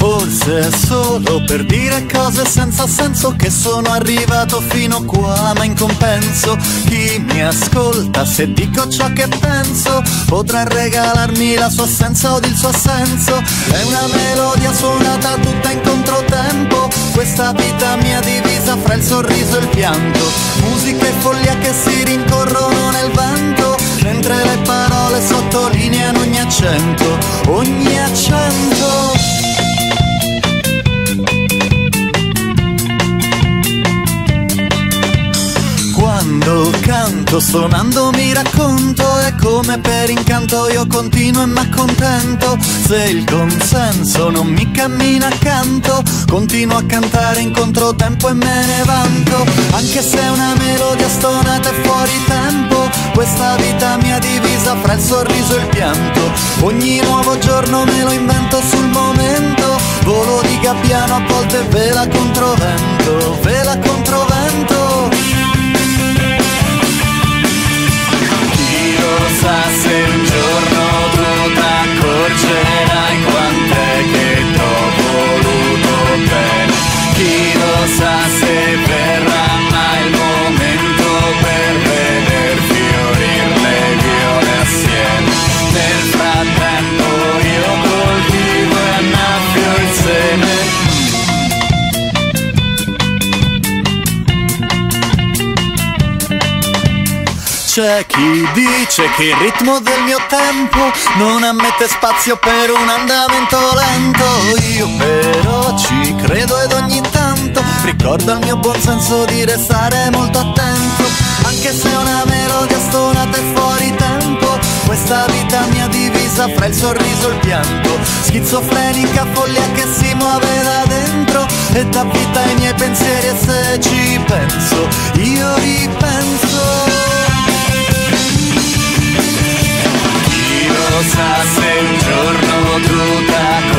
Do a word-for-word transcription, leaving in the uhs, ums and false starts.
Forse è solo per dire cose senza senso che sono arrivato fino qua, ma in compenso chi mi ascolta se dico ciò che penso potrà regalarmi la sua assenza o il suo assenso. È una melodia suonata tutta in controtempo, questa vita mia divisa fra il sorriso e il pianto, musica e follia che si rincorrono nel vento, mentre le parole sottolineano ogni accento, ogni accento. Quando canto, suonando mi racconto, è come per incanto io continuo e m'accontento. Se il consenso non mi cammina accanto, continuo a cantare in controtempo e me ne vanto. Anche se è una melodia stonata e fuori tempo, questa vita mia divisa fra il sorriso e il pianto. Ogni nuovo giorno me lo invento sul momento, volo di gabbiano a volte vela controvento, vela controvento. Sa se un giorno tu t'accorgerai quant'è che t'ho voluto bene. Chi lo sa se verrà mai il momento per veder fiorir le viole assieme. Nel frattempo io coltivo e annaffio il seme. C'è chi dice che il ritmo del mio tempo non ammette spazio per un andamento lento. Io però ci credo ed ogni tanto ricordo al mio buon senso di restare molto attento. Anche se è una melodia stonata e fuori tempo, questa vita mia divisa fra il sorriso e il pianto, schizofrenica follia che si muove da dentro e dà vita ai miei pensieri. E se ci penso, io ripenso. Chi lo sa se un giorno tu t'accorgerai